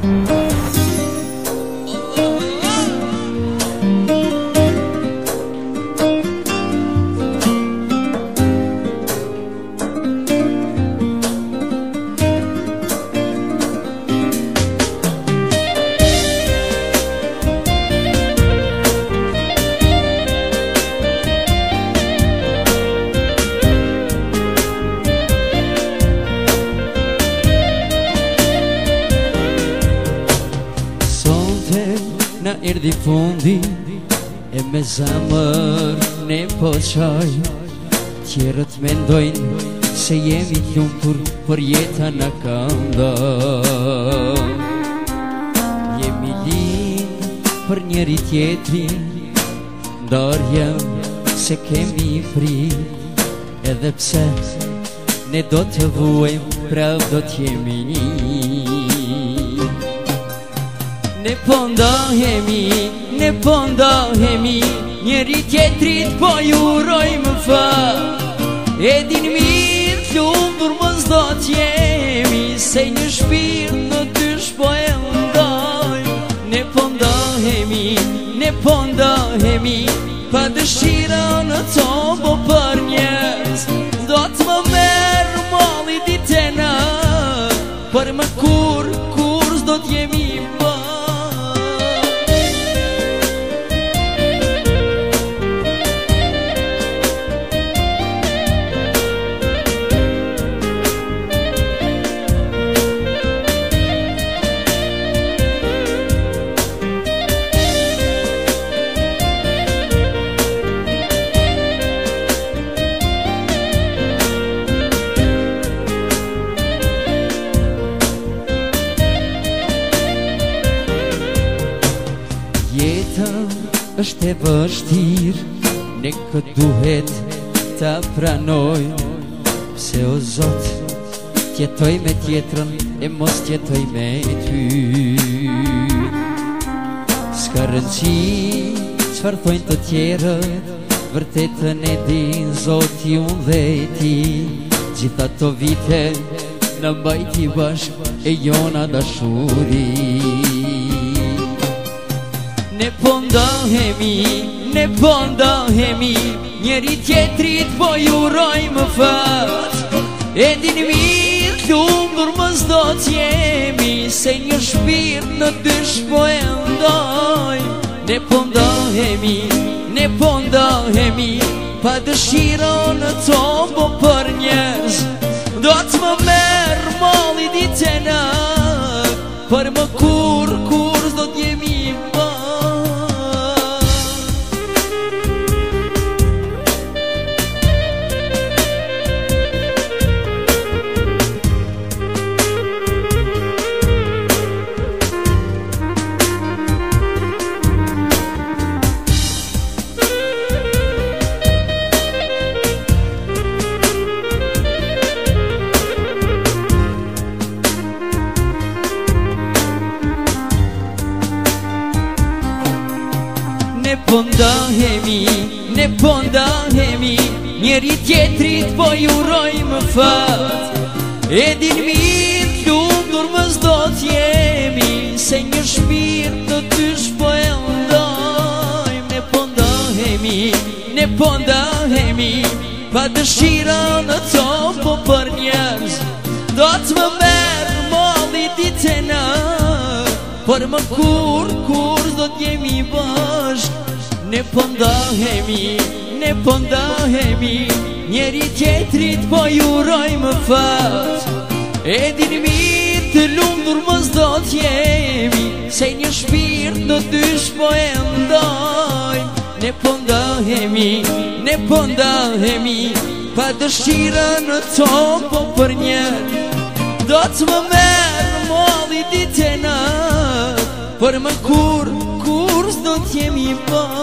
Na erdhi fundi e me zamër ne po qaj, tjerët mendojnë se jemi lumtur për jeta na ka ndar. Jemi lind për njeri tjetrin, ndarja se kemi frik, edhe pse ne do të vuajmë, prav do t'jemi një. Ne po ndahemi, njeri tjetrit po jurojmë fat. E din mirë lumtur mos do t'jemi, se një shpirt në dysh po e ndajmë. Ne po ndahemi, pa dëshira në tobo për njerëz. Do t'më merë mali ditë e natë, për më kur s'do t'jemi bërë. Jeta është e vështirë, ne këtë duhet ta pranoj. Pse o Zot, tjetoj me tjetrën e mos tjetoj me ty. S'ka rëndësi çfarë thojnë të tjerët, vërtetën e din Zoti unë dhe ti. Gjitha to vite në mbajti bashk e jona dashuri. Ne po ndahemi, njeri tjetrit po jurojmë fat. E din mirë lumtur mos do t'jemi, se një shpirt në dysh po e ndajmë. Ne po ndahemi, pa dëshira në tobo për njerëz. Do t'më merë mali ditë e natë, për më kur s'do t'jemi bërë. Ne po ndahemi, njeri tjetrit po jurojmë fat. E din mirë lumtur mos do t'jemi, se një shpirt në dysh po e ndajmë. Ne po ndahemi, pa dëshira në tobo për njerëz. Do t'më merë mali ditë e natë, për më kur s'do t'jemi bashk. Ne po ndahemi, njeri tjetrit po jurojmë fat. E din mirë të lumtur mos do t'jemi, se një shpirt në dysh po e ndajmë. Ne po ndahemi, pa dëshira në tobo për njerëz. Do t'më merë mali ditë e natë, për më kur s'do t'jemi bashk.